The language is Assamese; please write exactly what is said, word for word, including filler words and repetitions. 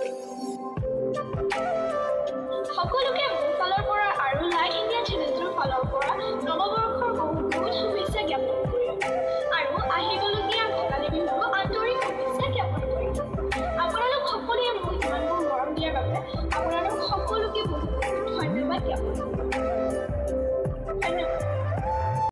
সকলোকে মোৰ ফালৰ পৰা আৰু লাইট ইণ্ডিয়া চেনেলটোৰ ফালৰ পৰা নৱবৰ্ষৰ বহুত বহুত শুভেচ্ছা জ্ঞাপন কৰিম আৰু আহিবলগীয়া ভোগালী বিহুৰ আন্তৰিক শুভেচ্ছা জ্ঞাপন কৰিম। আপোনালোক সকলোৱে মোক ইমানবোৰ মৰম দিয়াৰ বাবে আপোনালোক সকলোকে বহুত বহুত ধন্যবাদ জ্ঞাপন কৰিম।